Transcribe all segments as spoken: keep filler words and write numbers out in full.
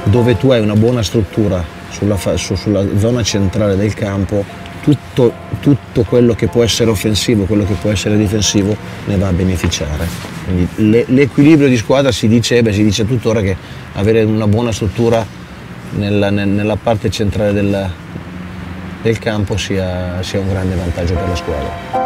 dove tu hai una buona struttura sulla, su, sulla zona centrale del campo, tutto, tutto quello che può essere offensivo, quello che può essere difensivo ne va a beneficiare. L'equilibrio di squadra si dice, beh, si dice tuttora che avere una buona struttura nella, nella parte centrale del, del campo sia, sia un grande vantaggio per la squadra.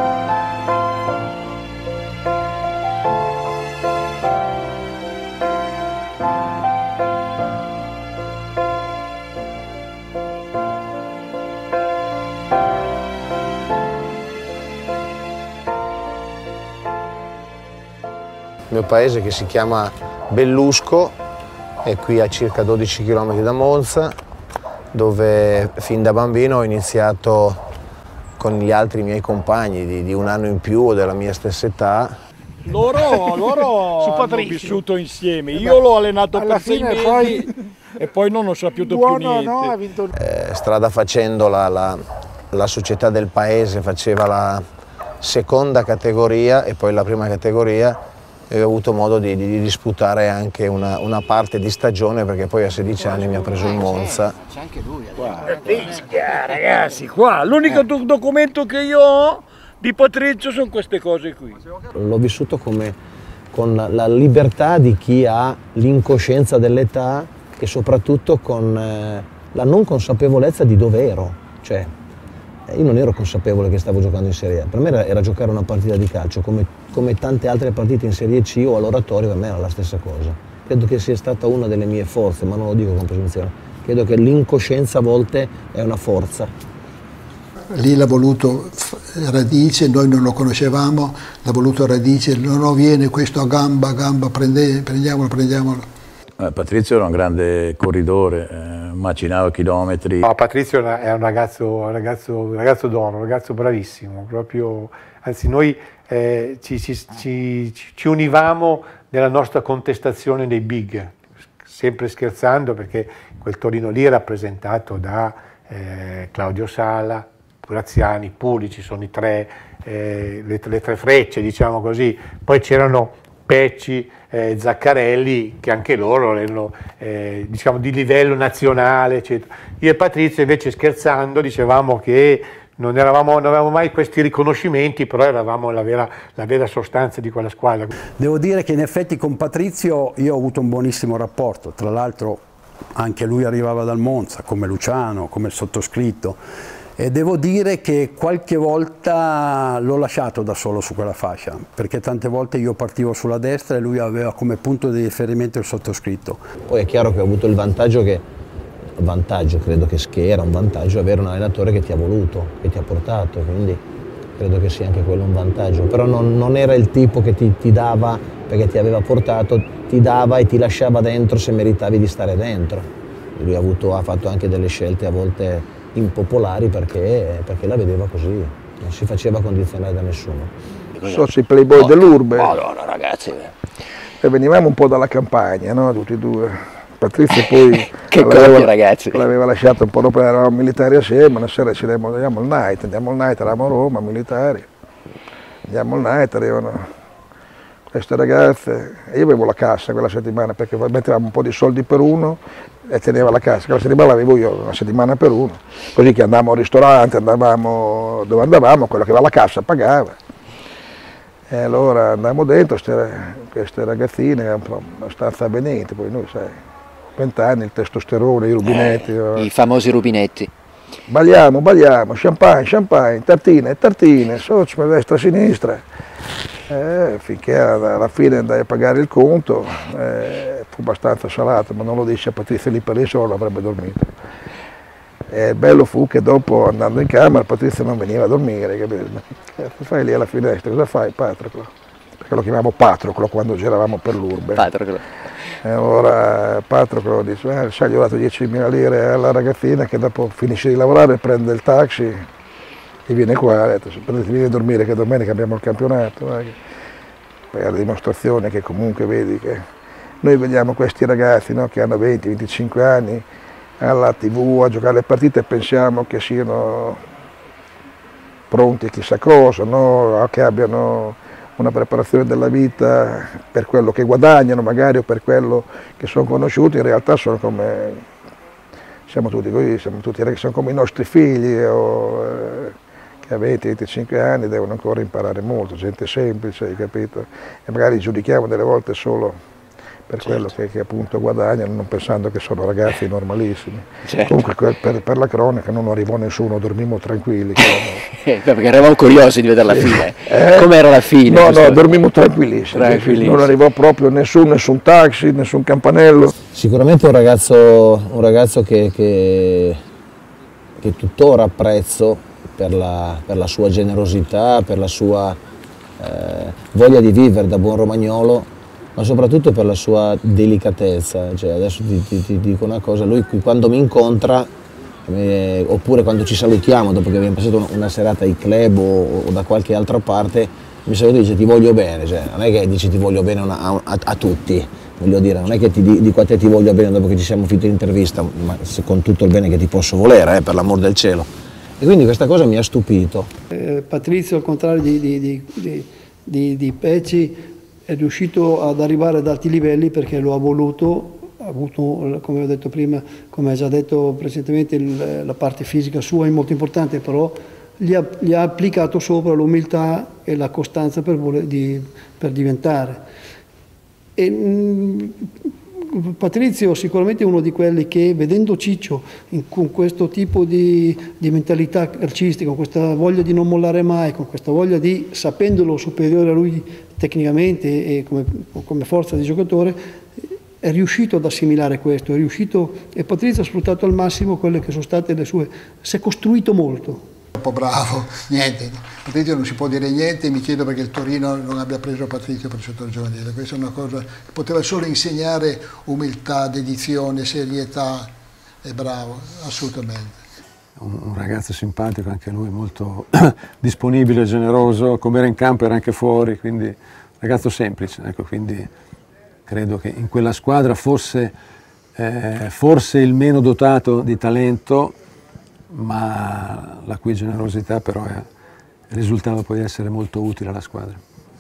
Il mio paese, che si chiama Bellusco, è qui a circa dodici chilometri da Monza, dove fin da bambino ho iniziato con gli altri miei compagni di, di un anno in più o della mia stessa età. Loro, loro hanno vissuto insieme, io l'ho allenato per sei mesi poi... e poi non ho saputo Buono, più niente. No, vinto... eh, strada facendo la, la, la società del paese faceva la seconda categoria e poi la prima categoria, e ho avuto modo di, di, di disputare anche una, una parte di stagione, perché poi a sedici anni mi ha preso in Monza. C'è anche lui. Qua, qua. Ragazzi, qua l'unico eh. documento che io ho di Patrizio sono queste cose qui. L'ho vissuto come, con la, la libertà di chi ha l'incoscienza dell'età e soprattutto con eh, la non consapevolezza di dove ero. Cioè, io non ero consapevole che stavo giocando in Serie A, per me era, era giocare una partita di calcio, come, come tante altre partite in Serie C o all'oratorio, per me era la stessa cosa. Credo che sia stata una delle mie forze, ma non lo dico con presunzione, credo che l'incoscienza a volte è una forza. Lì l'ha voluto Radice, noi non lo conoscevamo, l'ha voluto Radice, non viene questo a gamba, a gamba, prende, prendiamolo, prendiamolo. Eh, Patrizio era un grande corridore, eh, macinava chilometri. No, Patrizio è un ragazzo, un ragazzo, un ragazzo d'oro, un ragazzo bravissimo, proprio, anzi noi eh, ci, ci, ci, ci univamo nella nostra contestazione dei big, sempre scherzando, perché quel Torino lì è rappresentato da eh, Claudio Sala, Graziani, Pulici, sono i tre, eh, le, le tre frecce, diciamo così. Poi c'erano Pecci, eh, Zaccarelli, che anche loro erano eh, diciamo di livello nazionale, eccetera. Io e Patrizio invece, scherzando, dicevamo che non, eravamo, non avevamo mai questi riconoscimenti, però eravamo la vera, la vera sostanza di quella squadra. Devo dire che in effetti con Patrizio io ho avuto un buonissimo rapporto, tra l'altro anche lui arrivava dal Monza, come Luciano, come il sottoscritto. E devo dire che qualche volta l'ho lasciato da solo su quella fascia, perché tante volte io partivo sulla destra e lui aveva come punto di riferimento il sottoscritto. Poi è chiaro che ho avuto il vantaggio che, vantaggio credo che, che era un vantaggio avere un allenatore che ti ha voluto, che ti ha portato, quindi credo che sia anche quello un vantaggio. Però non, non era il tipo che ti, ti dava, perché ti aveva portato, ti dava e ti lasciava dentro se meritavi di stare dentro. Lui ha, avuto, ha fatto anche delle scelte a volte impopolari perché, perché la vedeva così, non si faceva condizionare da nessuno. Soci playboy dell'urbe. Madonna ragazzi. E venivamo un po' dalla campagna, no? Tutti e due. Patrizio poi che coppia, ragazzi. L'aveva lasciato un po' dopo, eravamo militari assieme, una sera ci andiamo al night, andiamo al night, eravamo a Roma, militari. Andiamo al night, arrivano queste ragazze, e io avevo la cassa quella settimana perché mettevamo un po' di soldi per uno e teneva la cassa, quella settimana l'avevo io, una settimana per uno, così che andavamo al ristorante, andavamo dove andavamo, quello che aveva la cassa pagava. E allora andavamo dentro, queste ragazzine, un po' abbastanza avvenenti, poi noi sai, vent'anni, il testosterone, i rubinetti. Eh, I famosi rubinetti. Balliamo, balliamo, champagne, champagne, tartine, tartine, socio, destra, sinistra. Eh, finché alla fine andai a pagare il conto, eh, fu abbastanza salato, ma non lo disse a Patrizio lì per lì, se no l'avrebbe dormito. E il bello fu che dopo, andando in camera, Patrizio non veniva a dormire, capito? Che fai lì alla finestra? Cosa fai, Patroclo? Perché lo chiamavo Patroclo quando giravamo per l'urbe. Patroclo. E allora Patroclo dice, eh, sai, gli ho dato diecimila lire alla ragazzina che dopo finisce di lavorare, prende il taxi e viene qua, ha detto, vieni a dormire che domenica abbiamo il campionato. Poi è la dimostrazione che comunque vedi che noi vediamo questi ragazzi, no, che hanno venti venticinque anni alla tivù a giocare le partite e pensiamo che siano pronti chissà cosa, no, che abbiano una preparazione della vita per quello che guadagnano magari o per quello che sono conosciuti, in realtà sono come, siamo tutti così, siamo tutti, sono come i nostri figli o, eh, che a venti venticinque anni devono ancora imparare molto, gente semplice, hai capito? E magari giudichiamo delle volte solo per certo. quello che, che appunto guadagnano, non pensando che sono ragazzi normalissimi. Certo. Comunque per, per la cronaca non arrivò nessuno, dormimmo tranquilli. eh, perché eravamo curiosi di vedere la fine. Eh, Com'era la fine? No, questo... no, dormimmo tranquillissimi. tranquillissimi. Non arrivò proprio nessun, nessun taxi, nessun campanello. Sicuramente un ragazzo, un ragazzo che, che, che tuttora apprezzo per la, per la sua generosità, per la sua eh, voglia di vivere da buon romagnolo, ma soprattutto per la sua delicatezza. Cioè, adesso ti, ti, ti dico una cosa, lui quando mi incontra, eh, oppure quando ci salutiamo dopo che abbiamo passato una serata ai club o, o da qualche altra parte, mi saluta e dice ti voglio bene, cioè, non è che dice ti voglio bene a, a, a tutti, voglio dire, non è che ti dico a te ti voglio bene dopo che ci siamo finiti l'intervista, ma con tutto il bene che ti posso volere, eh, per l'amor del cielo. E quindi questa cosa mi ha stupito. Eh, Patrizio, al contrario di, di, di, di, di, di Pecci, è riuscito ad arrivare ad alti livelli perché lo ha voluto, ha avuto, come ho detto prima, come ha già detto precedentemente, il, la parte fisica sua è molto importante, però gli ha, gli ha applicato sopra l'umiltà e la costanza per, voler, di, per diventare. E, mh, Patrizio sicuramente è uno di quelli che, vedendo Ciccio in, con questo tipo di, di mentalità calcistica, con questa voglia di non mollare mai, con questa voglia di, sapendolo superiore a lui tecnicamente e come, come forza di giocatore, è riuscito ad assimilare questo, è riuscito, e Patrizio ha sfruttato al massimo quelle che sono state le sue, si è costruito molto. Troppo bravo, niente, Patrizio non si può dire niente, mi chiedo perché il Torino non abbia preso Patrizio per il settore giovanile, questa è una cosa che poteva solo insegnare umiltà, dedizione, serietà, è bravo, assolutamente. Un ragazzo simpatico, anche lui molto disponibile, generoso, come era in campo era anche fuori, quindi un ragazzo semplice, ecco, quindi credo che in quella squadra fosse eh, forse il meno dotato di talento, ma la cui generosità però è, risultava poi essere molto utile alla squadra.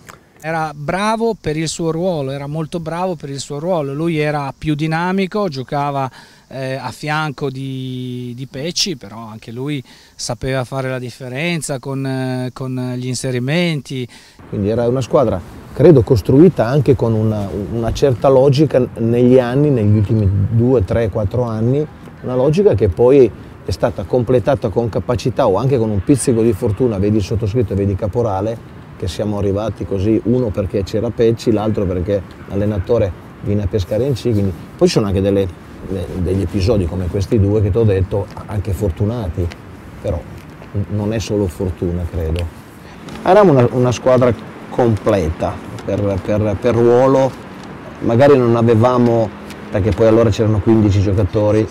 Era bravo per il suo ruolo, era molto bravo per il suo ruolo, lui era più dinamico, giocava eh, a fianco di, di Pecci, però anche lui sapeva fare la differenza con, eh, con gli inserimenti. Quindi era una squadra, credo, costruita anche con una, una certa logica negli anni, negli ultimi due, tre, quattro anni, una logica che poi è stata completata con capacità o anche con un pizzico di fortuna, vedi il sottoscritto e vedi Caporale, che siamo arrivati così, uno perché c'era Pecci, l'altro perché l'allenatore viene a pescare in C, quindi poi ci sono anche delle, degli episodi come questi due che ti ho detto, anche fortunati, però non è solo fortuna, credo. Eravamo una, una squadra completa per, per, per ruolo, magari non avevamo, perché poi allora c'erano quindici giocatori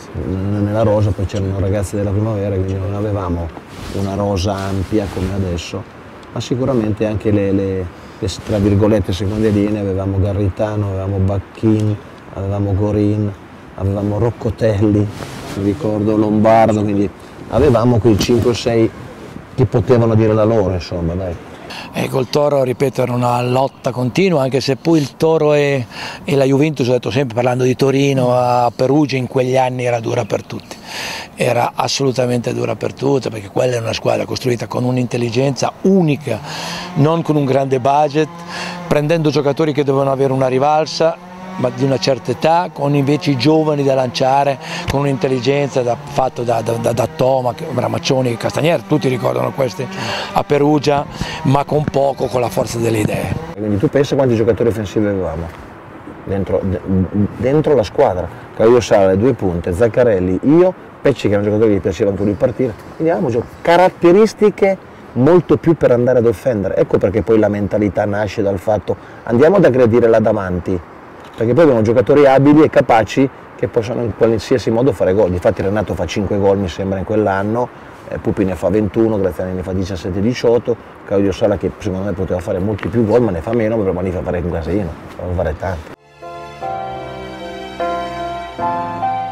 nella rosa, poi c'erano ragazzi della primavera, quindi non avevamo una rosa ampia come adesso, ma sicuramente anche le, le, le tra virgolette seconde linee, avevamo Garritano, avevamo Bacchin, avevamo Gorin, avevamo Roccotelli, mi ricordo Lombardo, quindi avevamo quei cinque o sei che potevano dire la loro, insomma, dai. E col Toro, ripeto, era una lotta continua, anche se poi il Toro e, e la Juventus, ho detto sempre, parlando di Torino, a Perugia in quegli anni era dura per tutti, era assolutamente dura per tutti, perché quella è una squadra costruita con un'intelligenza unica, non con un grande budget, prendendo giocatori che dovevano avere una rivalsa, ma di una certa età, con invece i giovani da lanciare, con un'intelligenza da, fatto da, da, da, da Toma, Ramaccioni, Castagnier, tutti ricordano questi a Perugia, ma con poco, con la forza delle idee. Quindi tu pensa quanti giocatori offensivi avevamo dentro, dentro la squadra, Caio Sala, le due punte, Zaccarelli, io, Pecci che era un giocatore che gli piaceva anche lui partire, quindi avevamo caratteristiche molto più per andare ad offendere, ecco perché poi la mentalità nasce dal fatto andiamo ad aggredire là davanti, perché poi abbiamo giocatori abili e capaci che possono in qualsiasi modo fare gol. Difatti Renato fa cinque gol mi sembra in quell'anno, eh, Pupi ne fa ventuno, Graziani ne fa diciassette diciotto, Claudio Sala che secondo me poteva fare molti più gol ma ne fa meno, però ne fa fare un casino, poteva fare tanti.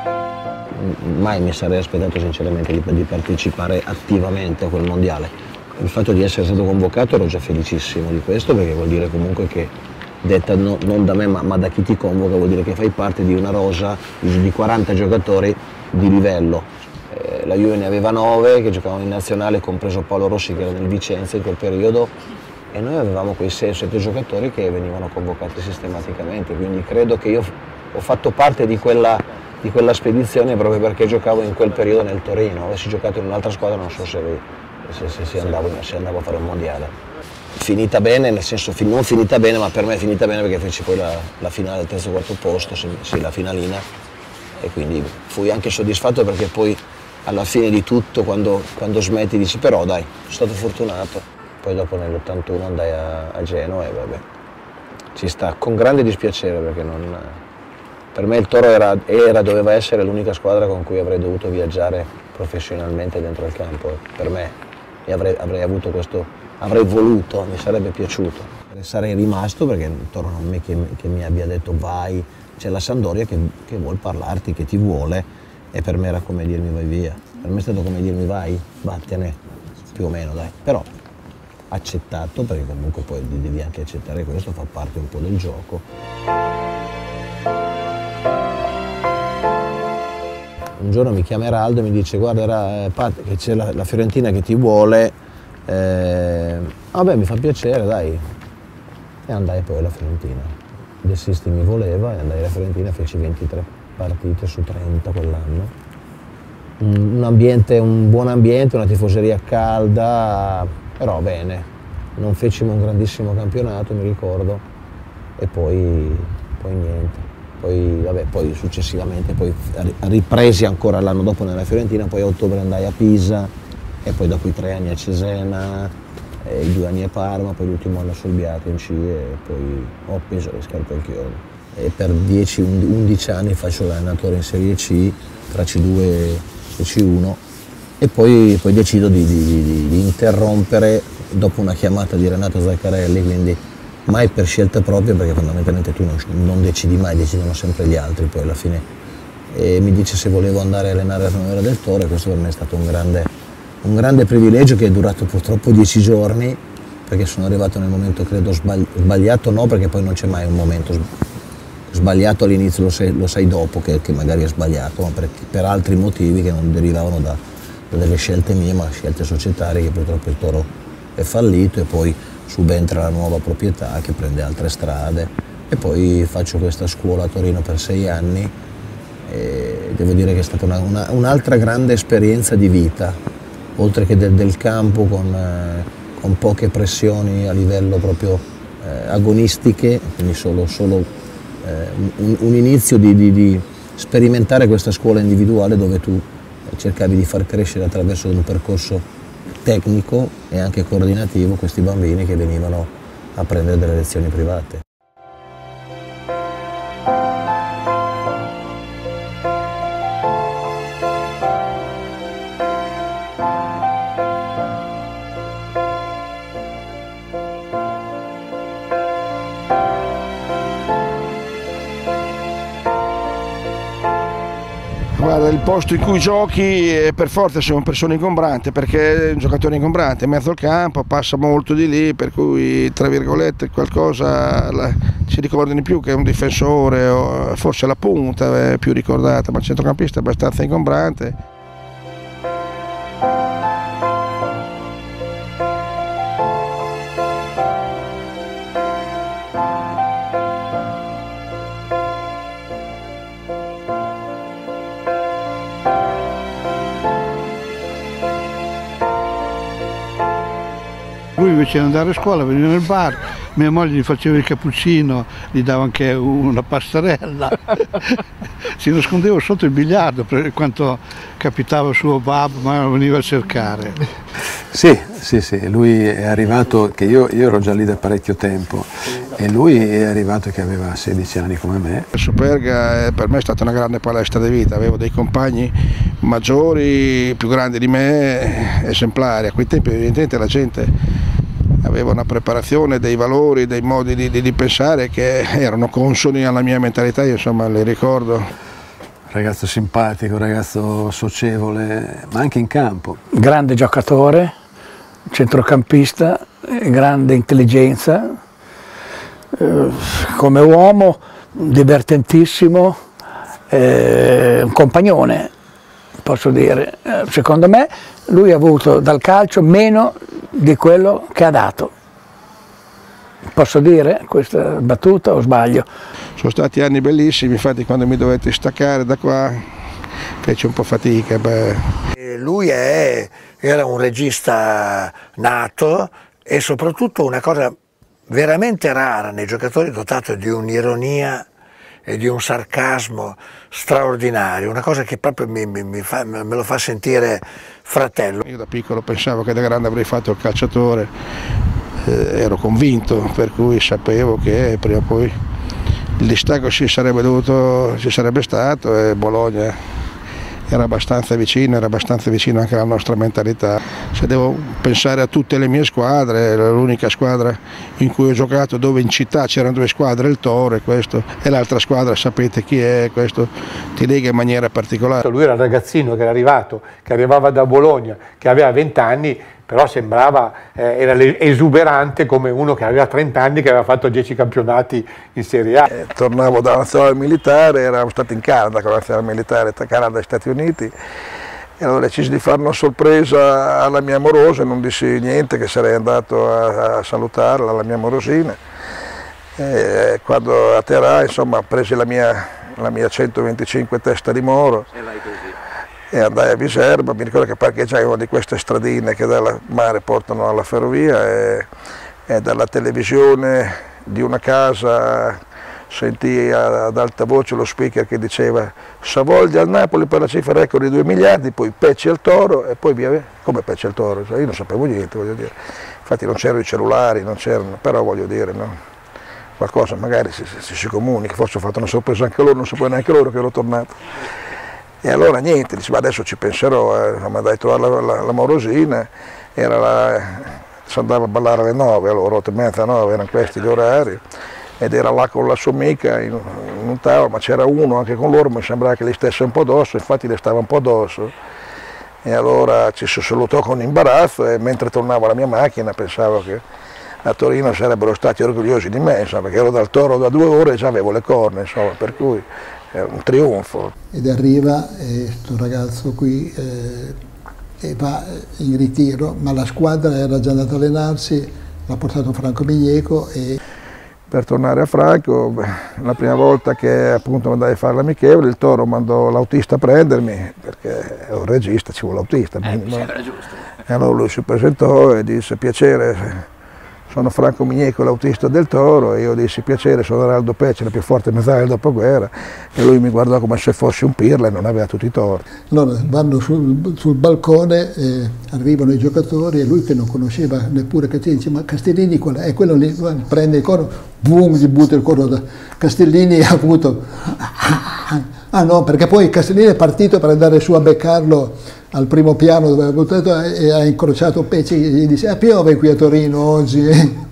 Mai mi sarei aspettato sinceramente di, di partecipare attivamente a quel mondiale, il fatto di essere stato convocato ero già felicissimo di questo, perché vuol dire comunque che, detta no, non da me ma, ma da chi ti convoca, vuol dire che fai parte di una rosa di quaranta giocatori di livello. Eh, la Juve ne aveva nove che giocavano in nazionale, compreso Paolo Rossi che era nel Vicenza in quel periodo, e noi avevamo quei sei o sette giocatori che venivano convocati sistematicamente, quindi credo che io ho fatto parte di quella, di quella spedizione proprio perché giocavo in quel periodo nel Torino. Avessi giocato in un'altra squadra non so se, se, se, se, andavo, se andavo a fare un mondiale. Finita bene, nel senso non finita bene, ma per me è finita bene perché feci poi la, la finale al terzo o quarto posto, sì, la finalina, e quindi fui anche soddisfatto perché poi alla fine di tutto, quando, quando smetti, dici però dai, sono stato fortunato. Poi dopo nell'ottantuno andai a, a Genova e vabbè, ci sta, con grande dispiacere perché non, per me il Toro era, era, doveva essere l'unica squadra con cui avrei dovuto viaggiare professionalmente dentro il campo, per me, e avrei, avrei avuto questo, avrei voluto, mi sarebbe piaciuto. Sarei rimasto perché il Toro non è che, che mi abbia detto vai, c'è la Sampdoria che, che vuol parlarti, che ti vuole, e per me era come dirmi vai via, per me è stato come dirmi vai, vattene, più o meno dai, però accettato perché comunque poi devi anche accettare questo, fa parte un po' del gioco. Un giorno mi chiama Eraldo e mi dice guarda era, Pat, che c'è la, la Fiorentina che ti vuole, eh, vabbè mi fa piacere dai, e andai poi alla Fiorentina. De Sisti mi voleva e andai alla Fiorentina, feci ventitré partite su trenta quell'anno. Un, un ambiente, un buon ambiente, una tifoseria calda, però bene, non fecimo un grandissimo campionato, mi ricordo, e poi, poi niente. Poi, vabbè, poi successivamente poi ripresi ancora l'anno dopo nella Fiorentina, poi a ottobre andai a Pisa e poi dopo i tre anni a Cesena, e i due anni a Parma, poi l'ultimo anno a Solbiate in C e poi ho appeso le scarpe al chiodo. E per dieci undici anni faccio l'allenatore in Serie C, tra C due e C uno, e poi, poi decido di, di, di, di interrompere dopo una chiamata di Renato Zaccarelli, quindi mai per scelta propria, perché fondamentalmente tu non, non decidi mai, decidono sempre gli altri poi alla fine. E mi dice se volevo andare a allenare la Primavera del Toro, e questo per me è stato un grande, un grande privilegio che è durato purtroppo dieci giorni, perché sono arrivato nel momento credo sbagliato, no perché poi non c'è mai un momento sbagliato all'inizio, lo sai, lo sai dopo che, che magari è sbagliato, ma per, per altri motivi che non derivavano da, da delle scelte mie, ma scelte societarie, che purtroppo il Toro è fallito e poi subentra la nuova proprietà che prende altre strade, e poi faccio questa scuola a Torino per sei anni e devo dire che è stata una, una, un'altra grande esperienza di vita, oltre che del, del campo, con, eh, con poche pressioni a livello proprio eh, agonistiche, quindi solo, solo eh, un, un inizio di, di, di sperimentare questa scuola individuale dove tu cercavi di far crescere attraverso un percorso tecnico e anche coordinativo questi bambini che venivano a prendere delle lezioni private. Guarda, il posto in cui giochi è per forza sei una persona ingombrante, perché è un giocatore ingombrante, in mezzo al campo, passa molto di lì, per cui tra virgolette qualcosa la, si ricordano di più che un difensore o forse la punta è più ricordata, ma il centrocampista è abbastanza ingombrante. Lui invece di andare a scuola veniva nel bar, mia moglie gli faceva il cappuccino, gli dava anche una pastarella, si nascondeva sotto il biliardo per quanto capitava suo babbo, ma veniva a cercare. Sì, sì, sì, lui è arrivato, che io, io ero già lì da parecchio tempo, e lui è arrivato che aveva sedici anni come me. Superga per me è stata una grande palestra di vita, avevo dei compagni maggiori, più grandi di me, esemplari. A quei tempi evidentemente la gente aveva una preparazione, dei valori, dei modi di, di, di pensare che erano consoni alla mia mentalità, io insomma li ricordo. Ragazzo simpatico, ragazzo socievole, ma anche in campo. Grande giocatore, centrocampista, grande intelligenza, eh, come uomo divertentissimo, eh, un compagnone, posso dire. Eh, secondo me lui ha avuto dal calcio meno di quello che ha dato. Posso dire questa battuta o sbaglio? Sono stati anni bellissimi, infatti quando mi dovete staccare da qua fece un po' fatica. Beh. Lui è, era un regista nato e soprattutto una cosa veramente rara nei giocatori, dotato di un'ironia e di un sarcasmo straordinario, una cosa che proprio mi, mi, mi fa, me lo fa sentire fratello. Io da piccolo pensavo che da grande avrei fatto il calciatore, eh, ero convinto, per cui sapevo che prima o poi il distacco ci sarebbe dovuto, ci sarebbe stato, e Bologna era abbastanza vicino, era abbastanza vicino anche alla nostra mentalità. Se devo pensare a tutte le mie squadre, era l'unica squadra in cui ho giocato dove in città c'erano due squadre, il Toro e questo, e l'altra squadra sapete chi è, questo ti lega in maniera particolare. Lui era un ragazzino che era arrivato, che arrivava da Bologna, che aveva venti anni, però sembrava, eh, era esuberante come uno che aveva trenta anni, che aveva fatto dieci campionati in Serie A. Eh, tornavo dalla nazionale militare, eravamo stati in Canada con la nazionale militare, tra Canada e Stati Uniti, e allora ho deciso di fare una sorpresa alla mia amorosa, non dissi niente, che sarei andato a, a salutarla, la mia amorosina. E quando atterrai, insomma, presi la mia, la mia centoventicinque testa di Moro e andai a Viserba. Mi ricordo che parcheggiai una di queste stradine che dal mare portano alla ferrovia, e, e dalla televisione di una casa sentii ad alta voce lo speaker che diceva Savoldi al Napoli per la cifra record di due miliardi, poi Pecci al Toro, e poi via, come Pecci al Toro? Io non sapevo niente, voglio dire. Infatti non c'erano i cellulari, non c'erano, però voglio dire, no? Qualcosa magari si, si, si comunica, forse ho fatto una sorpresa anche loro, non sapeva neanche loro che ero tornato. E allora niente, dice, ma adesso ci penserò, eh, mi andai a trovare la, la, la Morosina, era la, si andava a ballare alle nove, allora otto e mezza, nove, erano questi gli orari, ed era là con la sua amica in, in un tavolo, ma c'era uno anche con loro, mi sembrava che gli stesse un po' addosso, infatti le stava un po' addosso, e allora ci si salutò con imbarazzo, e mentre tornavo alla mia macchina pensavo che a Torino sarebbero stati orgogliosi di me, insomma, perché ero dal Toro da due ore e già avevo le corna, insomma, per cui è un trionfo. Ed arriva questo ragazzo qui eh, e va in ritiro, ma la squadra era già andata a allenarsi, l'ha portato Franco Migneco. E... Per tornare a Franco, beh, la prima volta che appunto andai a fare l'amichevole, il Toro mandò l'autista a prendermi, perché è un regista, ci vuole l'autista. Eh, mi sembra giusto. E allora lui si presentò e disse piacere, sono Franco Migneco, l'autista del Toro, e io dissi piacere, sono Araldo Pecci, la più forte mezzala del dopoguerra, e lui mi guardò come se fossi un pirla e non aveva tutti i torti. Allora vanno sul, sul balcone, eh, arrivano i giocatori, e lui che non conosceva neppure Castellini dice ma Castellini qual è? E quello lì prende il coro, boom, gli butta il coro da Castellini, ha avuto... Ah no, perché poi Castellini è partito per andare su a beccarlo al primo piano dove aveva buttato, e ha incrociato Pecci e gli disse ah, piove qui a Torino oggi.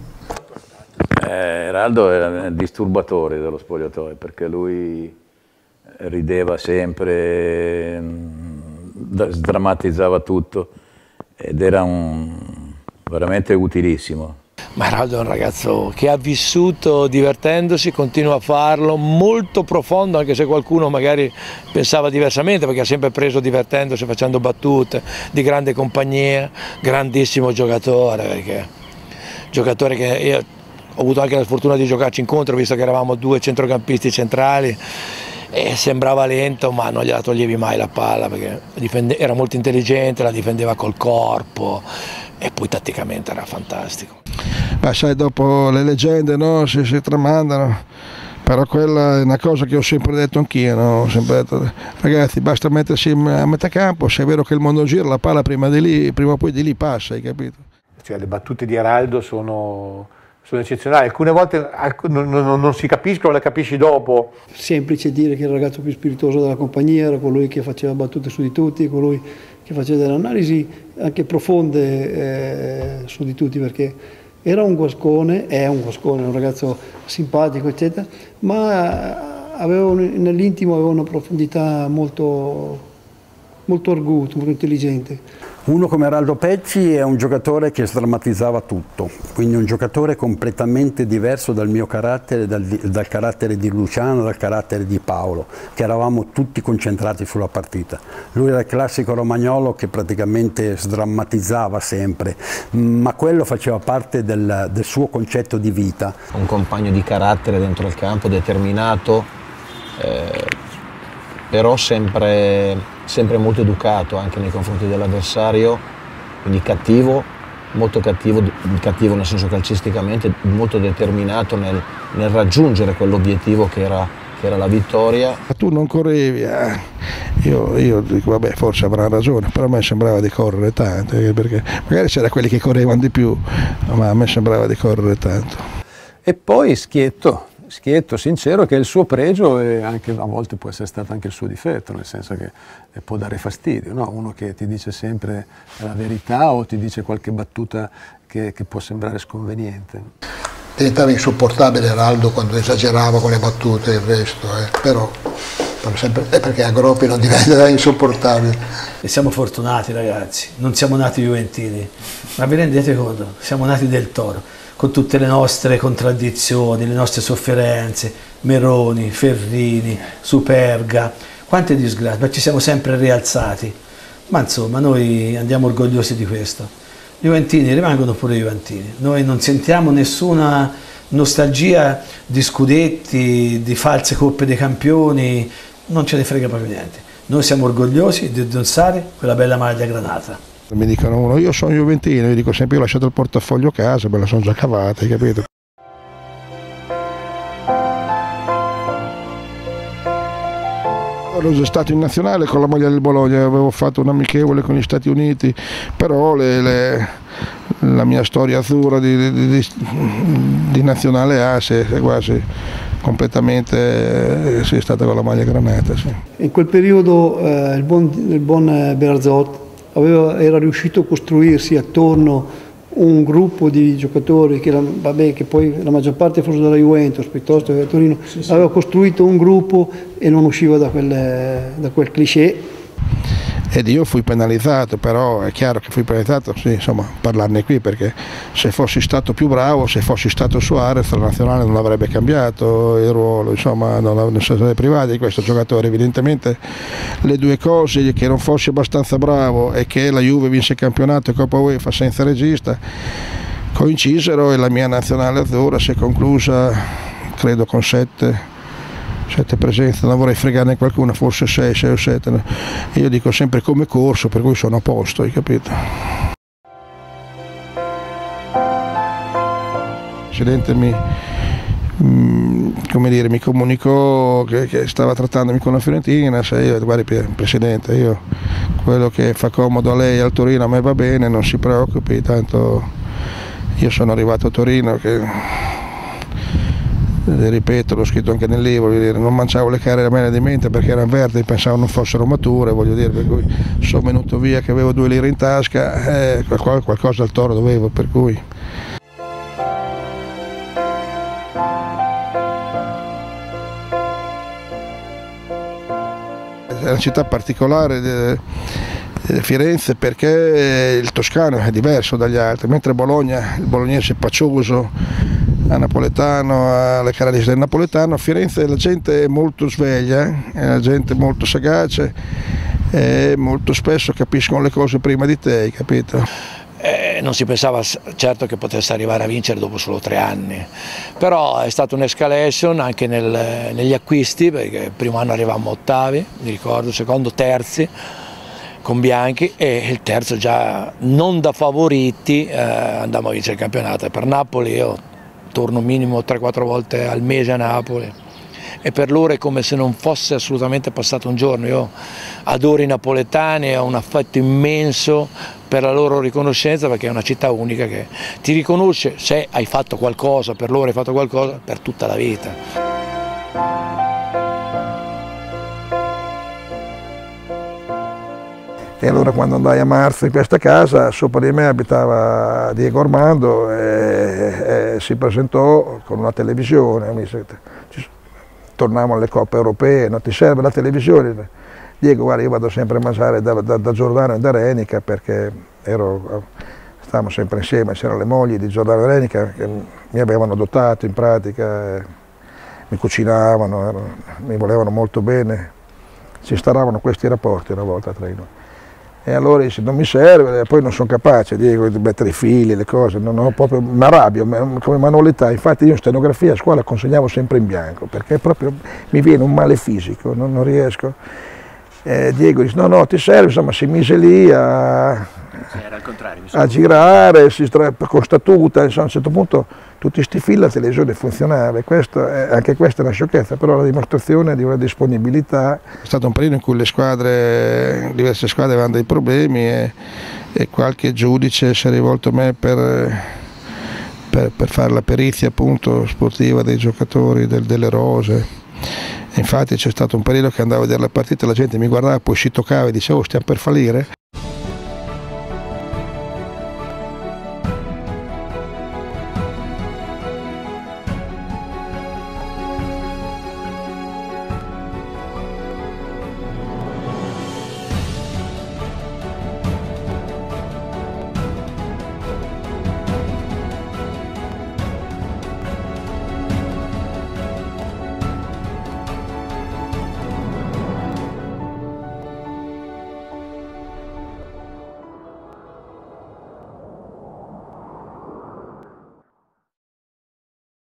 Eh, Araldo era il disturbatore dello spogliatoio, perché lui rideva sempre, sdrammatizzava tutto, ed era un, veramente utilissimo. Ma Araldo è un ragazzo che ha vissuto divertendosi, continua a farlo, molto profondo, anche se qualcuno magari pensava diversamente, perché ha sempre preso divertendosi, facendo battute, di grande compagnia, grandissimo giocatore, perché giocatore che io ho avuto anche la fortuna di giocarci incontro, visto che eravamo due centrocampisti centrali, e sembrava lento, ma non gliela toglievi mai la palla, perché era molto intelligente, la difendeva col corpo, e poi tatticamente era fantastico. Ma sai, dopo le leggende, no, si, si tramandano, però quella è una cosa che ho sempre detto anch'io, no? Ho sempre detto, ragazzi, basta mettersi a metà campo, se è vero che il mondo gira, la palla prima di lì, prima o poi di lì passa, hai capito? Cioè, le battute di Araldo sono, sono eccezionali, alcune volte non, non, non si capiscono, le capisci dopo. Semplice dire che il ragazzo più spiritoso della compagnia era colui che faceva battute su di tutti, colui che faceva delle analisi anche profonde eh, su di tutti, perché era un guascone, è un guascone, un ragazzo simpatico, eccetera, ma aveva nell'intimo aveva una profondità molto, molto arguta, molto intelligente. Uno come Araldo Pecci è un giocatore che sdrammatizzava tutto, quindi un giocatore completamente diverso dal mio carattere, dal, dal carattere di Luciano, dal carattere di Paolo, che eravamo tutti concentrati sulla partita. Lui era il classico romagnolo che praticamente sdrammatizzava sempre, ma quello faceva parte del, del suo concetto di vita. Un compagno di carattere dentro il campo, determinato, eh, però sempre, sempre molto educato anche nei confronti dell'avversario, quindi cattivo, molto cattivo, cattivo nel senso calcisticamente, molto determinato nel, nel raggiungere quell'obiettivo che era, che era la vittoria. Tu non correvi, eh. io, io dico vabbè forse avrà ragione, però a me sembrava di correre tanto, perché magari c'era quelli che correvano di più, ma a me sembrava di correre tanto. E poi schietto. Schietto, sincero, che è il suo pregio e anche a volte può essere stato anche il suo difetto, nel senso che può dare fastidio, no? Uno che ti dice sempre la verità o ti dice qualche battuta che, che può sembrare sconveniente. Diventava insopportabile Araldo quando esagerava con le battute e il resto, eh. però, però sempre, è perché a Groppi non diventa insopportabile. E siamo fortunati ragazzi, non siamo nati juventini, ma vi rendete conto? Siamo nati del Toro, con tutte le nostre contraddizioni, le nostre sofferenze, Meroni, Ferrini, Superga, quante disgrazie, ma ci siamo sempre rialzati. Ma insomma, noi andiamo orgogliosi di questo. Gli juventini rimangono pure juventini, noi non sentiamo nessuna nostalgia di scudetti, di false coppe dei campioni, non ce ne frega proprio niente. Noi siamo orgogliosi di indossare quella bella maglia granata. Mi dicono uno, io sono juventino, io dico sempre io ho lasciato il portafoglio a casa, me la sono già cavata, hai capito? Ero già stato in nazionale con la maglia del Bologna, avevo fatto un amichevole con gli Stati Uniti, però le, le, la mia storia azzurra di, di, di, di nazionale A si è quasi completamente sì, è stata con la maglia granata. Sì. In quel periodo eh, il buon, il buon Bearzot aveva, era riuscito a costruirsi attorno un gruppo di giocatori che, la, vabbè, che poi la maggior parte fosse dalla Juventus piuttosto che da Torino, sì, sì. Aveva costruito un gruppo e non usciva da quel, da quel cliché. Ed io fui penalizzato, però è chiaro che fui penalizzato, sì, insomma, parlarne qui, perché se fossi stato più bravo, se fossi stato Suarez, la nazionale non avrebbe cambiato il ruolo, insomma, non, non si sarebbe privato di questo giocatore. Evidentemente le due cose, che non fossi abbastanza bravo e che la Juve vinse il campionato e Coppa UEFA senza regista, coincisero e la mia nazionale azzurra si è conclusa, credo, con sette. sette presenze, non vorrei fregarne qualcuno, forse sei, sei o sette. Io dico sempre come corso, per cui sono a posto, hai capito? Il Presidente mi, come dire, mi comunicò che, che stava trattandomi con la Fiorentina, se io, guardi Presidente, io quello che fa comodo a lei e al Torino a me va bene, non si preoccupi, tanto io sono arrivato a Torino che... ripeto, l'ho scritto anche nel libro, dire, non mangiavo le carne bene di mente perché erano verdi, pensavo non fossero mature, voglio dire, per cui sono venuto via che avevo due lire in tasca, eh, qualcosa al Toro dovevo, per cui. È una città particolare, Firenze, perché il toscano è diverso dagli altri, mentre Bologna, il bolognese è pacioso, a napoletano, alle caratteristiche del napoletano. A Firenze la gente è molto sveglia, è la gente molto sagace e molto spesso capiscono le cose prima di te, hai capito? Eh, non si pensava certo che potesse arrivare a vincere dopo solo tre anni, però è stata un'escalation anche nel, negli acquisti, perché il primo anno arrivavamo ottavi, mi ricordo, secondo terzi con Bianchi e il terzo già non da favoriti eh, andavamo a vincere il campionato. E per Napoli io torno minimo tre quattro volte al mese a Napoli e per loro è come se non fosse assolutamente passato un giorno. Io adoro i napoletani, ho un affetto immenso per la loro riconoscenza, perché è una città unica che ti riconosce se hai fatto qualcosa, per loro hai fatto qualcosa per tutta la vita. E allora quando andai a marzo in questa casa, sopra di me abitava Diego Armando e, e si presentò con una televisione, mi disse, torniamo alle coppe europee, non ti serve la televisione? Diego, guarda, io vado sempre a mangiare da, da, da Giordano e da Renica perché ero, stavamo sempre insieme, c'erano le mogli di Giordano e Renica che mi avevano adottato in pratica, eh, mi cucinavano, erano, mi volevano molto bene, si instauravano questi rapporti una volta tra noi. E allora dice, non mi serve, poi non sono capace, Diego, di mettere i fili, le cose, non ho proprio, mi arrabbio come manualità, infatti io in stenografia a scuola consegnavo sempre in bianco, perché proprio mi viene un male fisico, non, non riesco. Eh, Diego dice, no, no, ti serve, insomma, si mise lì a, Era al contrario, a girare, si stra... con statuta, insomma, a un certo punto tutti sti fili la televisione funzionava, e questo è, anche questa è una sciocchezza, però la dimostrazione di una disponibilità. È stato un periodo in cui le squadre, diverse squadre avevano dei problemi e, e qualche giudice si è rivolto a me per, per, per fare la perizia appunto sportiva dei giocatori, del, delle rose. Infatti c'è stato un periodo che andavo a vedere la partita, la gente mi guardava, poi si toccava e diceva, oh, stiamo per fallire.